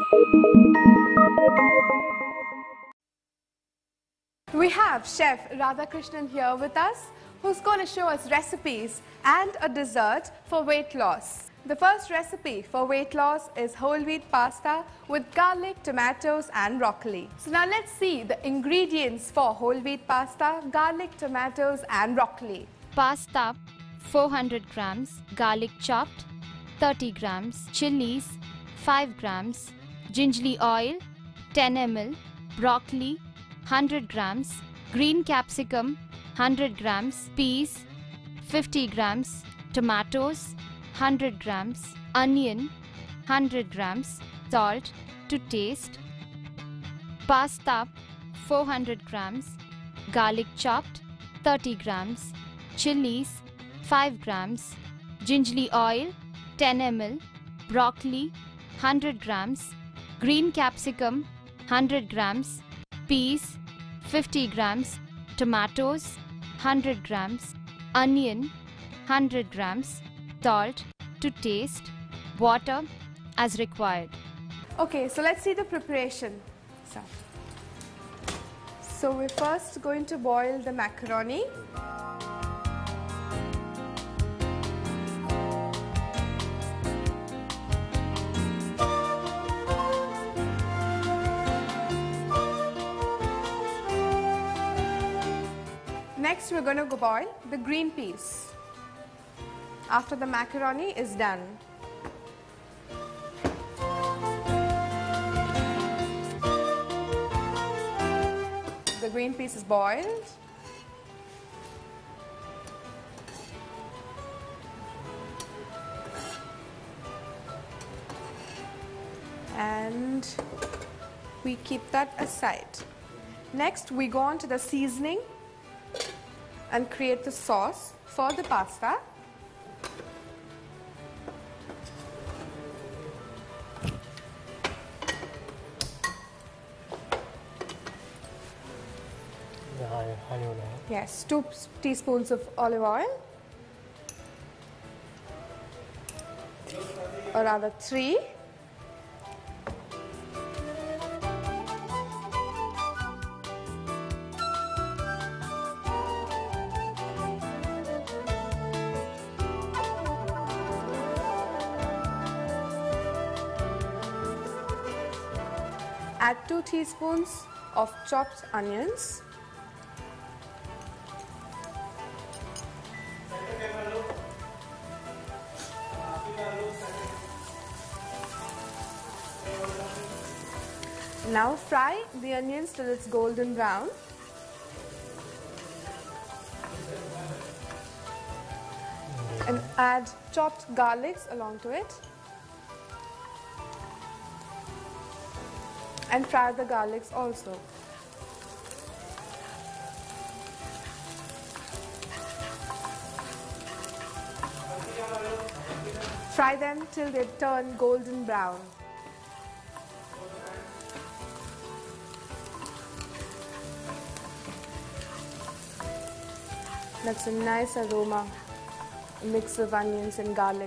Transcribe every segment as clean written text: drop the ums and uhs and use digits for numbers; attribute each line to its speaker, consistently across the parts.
Speaker 1: We have Chef Radhakrishnan here with us, who's going to show us recipes and a dessert for weight loss. The first recipe for weight loss is whole wheat pasta with garlic, tomatoes and broccoli. So now let's see the ingredients for whole wheat pasta, garlic, tomatoes and broccoli.
Speaker 2: Pasta 400 grams, garlic chopped 30 grams, chilies 5 grams, gingerly oil 10 ml, broccoli 100 grams, green capsicum 100 grams, peas 50 grams, tomatoes 100 grams, onion 100 grams, salt to taste, pasta 400 grams, garlic chopped 30 grams, chilies 5 grams, gingerly oil 10 ml, broccoli 100 grams, green capsicum 100 grams, peas 50 grams, tomatoes 100 grams, onion 100 grams, salt to taste, water as required.
Speaker 1: Okay, so let's see the preparation. So we're first going to boil the macaroni. Next, we're going to boil the green peas after the macaroni is done. The green peas is boiled. And we keep that aside. Next, we go on to the seasoning and create the sauce for the pasta. Yes, 2 teaspoons of olive oil, or rather 3. Add 2 teaspoons of chopped onions. Now fry the onions till it's golden brown. And add chopped garlics along to it. And fry the garlics also. Fry them till they turn golden brown. That's a nice aroma, a mix of onions and garlic.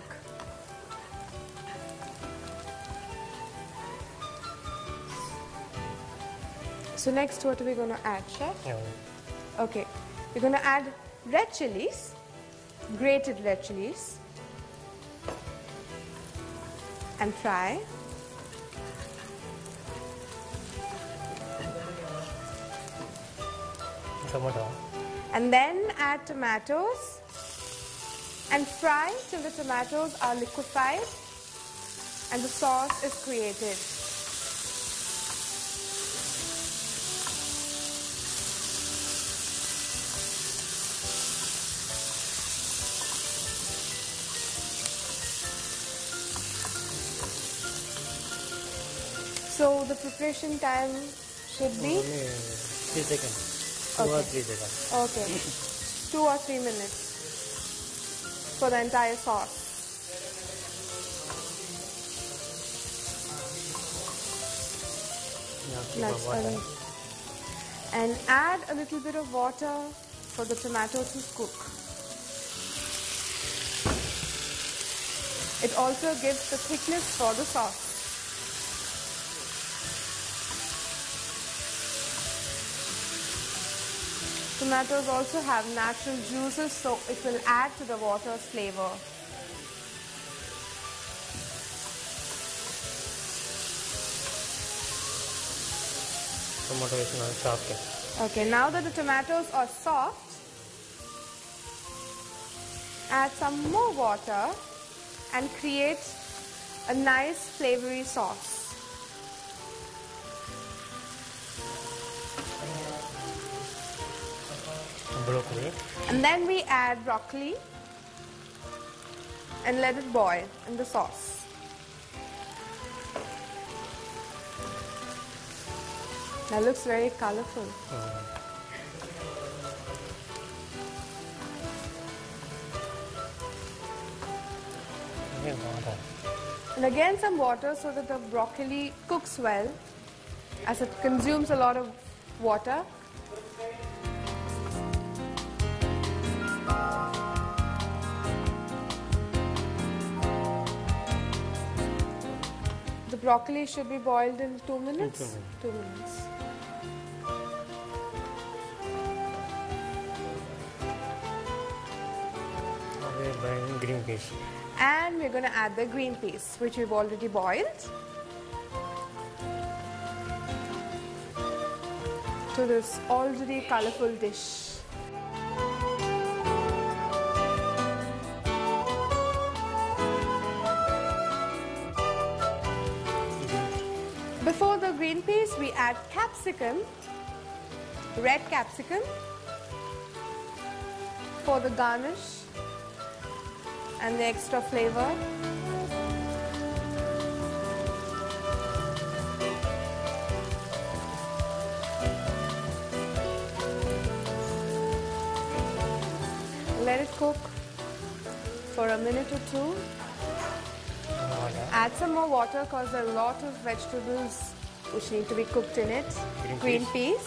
Speaker 1: So next, what are we going to add, Chef? Okay, we're going to add red chilies, grated red chilies, and fry.
Speaker 3: Tomato.
Speaker 1: And then add tomatoes and fry till the tomatoes are liquefied and the sauce is created. So the preparation time should be?
Speaker 3: 3 seconds. 2 or 3 seconds.
Speaker 1: Okay. 2 or 3 minutes for the entire sauce. And add a little bit of water for the tomato to cook. It also gives the thickness for the sauce. Tomatoes also have natural juices, so it will add to the water's flavor.
Speaker 3: Tomato is now soft.
Speaker 1: Okay, now that the tomatoes are soft, add some more water and create a nice flavory sauce.
Speaker 3: Broccoli.
Speaker 1: And then we add broccoli and let it boil in the sauce. That looks very colorful. And again some water so that the broccoli cooks well, as it consumes a lot of water. The broccoli should be boiled in 2 minutes. 2 minutes.
Speaker 3: We are buying green peas.
Speaker 1: And we're going to add the green peas, which we've already boiled, to this already colorful dish. Before the green peas, we add capsicum, red capsicum, for the garnish and the extra flavor. Let it cook for a minute or two. Add some more water because there are a lot of vegetables which need to be cooked in it. Green peas.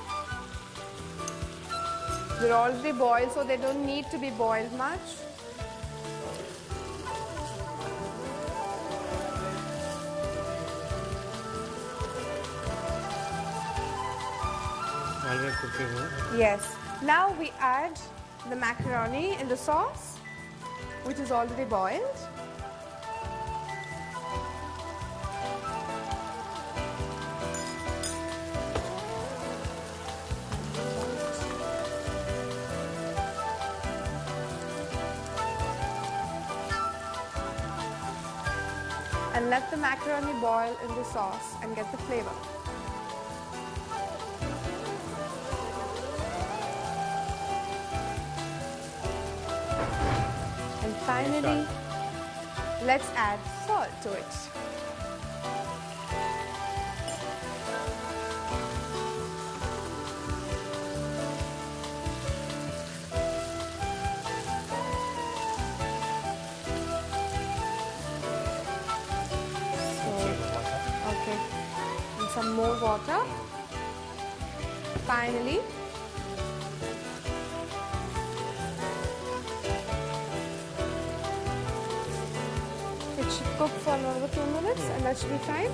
Speaker 1: They're already boiled, so they don't need to be boiled much.
Speaker 3: Always cooking.
Speaker 1: Yes. Now we add the macaroni in the sauce, which is already boiled. And let the macaroni boil in the sauce and get the flavor. And finally, let's add salt to it. Okay, and some more water. Finally, it should cook for another 2 minutes and that should be fine.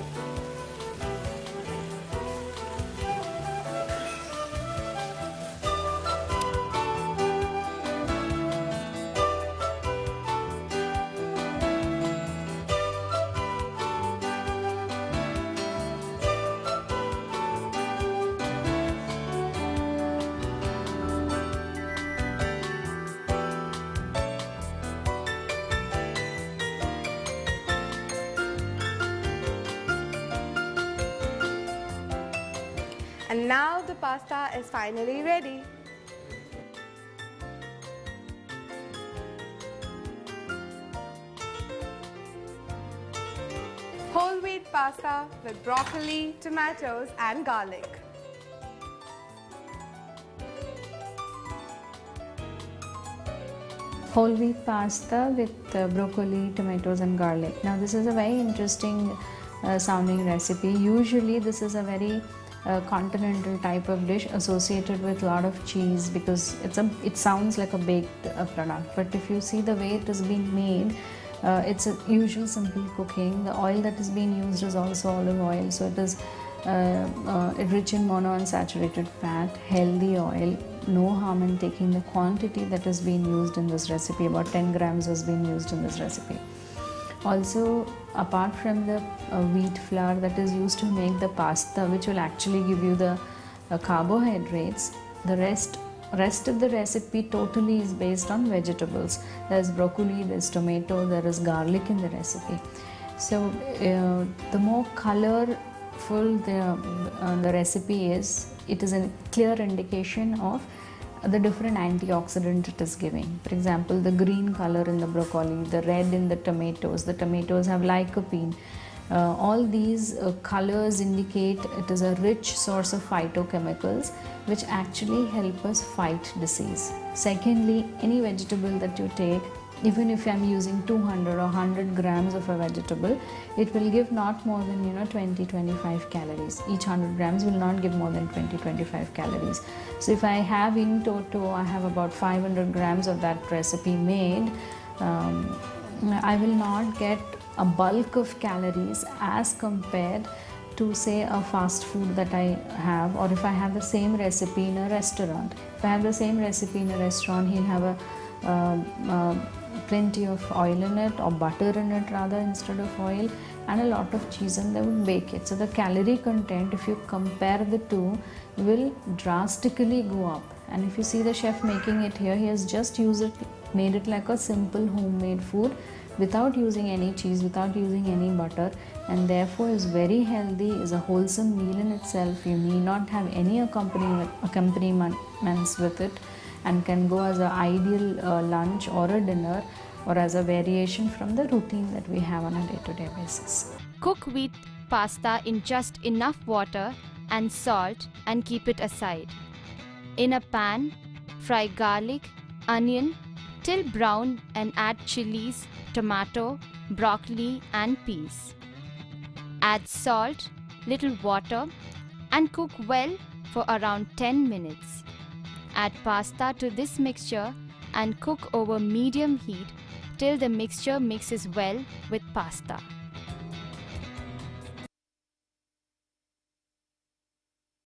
Speaker 1: And now the pasta is finally ready. Whole wheat pasta with broccoli, tomatoes and garlic.
Speaker 4: Whole wheat pasta with broccoli, tomatoes and garlic. Now this is a very interesting sounding recipe. Usually this is a very continental type of dish associated with a lot of cheese because it sounds like a baked product. But if you see the way it is being made, it's a usual simple cooking. The oil that is being used is also olive oil, so it is rich in monounsaturated fat, healthy oil, no harm in taking the quantity that has been used in this recipe. About 10 grams has been used in this recipe. Also, apart from the wheat flour that is used to make the pasta, which will actually give you the carbohydrates, the rest of the recipe totally is based on vegetables. There is broccoli, there is tomato, there is garlic in the recipe. So the more colorful the recipe is, it is a clear indication of the different antioxidant it is giving. For example, the green color in the broccoli, the red in the tomatoes have lycopene. All these colors indicate it is a rich source of phytochemicals which actually help us fight disease. Secondly, any vegetable that you take, even if I am using 200 or 100 grams of a vegetable, it will give not more than 20-25 calories. Each 100 grams will not give more than 20-25 calories. So if I have in toto, I have about 500 grams of that recipe made, I will not get a bulk of calories as compared to say a fast food that I have, or if I have the same recipe in a restaurant. If I have the same recipe in a restaurant, he'll have plenty of oil in it, or butter in it rather instead of oil, and a lot of cheese, and they would bake it. So the calorie content, if you compare the two, will drastically go up. And if you see the chef making it here, he has just made it like a simple homemade food without using any cheese, without using any butter, and therefore is very healthy, is a wholesome meal in itself. You need not have any accompaniments with it, and can go as an ideal lunch or a dinner, or as a variation from the routine that we have on a day-to-day basis.
Speaker 2: Cook wheat pasta in just enough water and salt and keep it aside. In a pan, fry garlic, onion till brown and add chilies, tomato, broccoli and peas. Add salt, little water and cook well for around 10 minutes. Add pasta to this mixture and cook over medium heat till the mixture mixes well with pasta.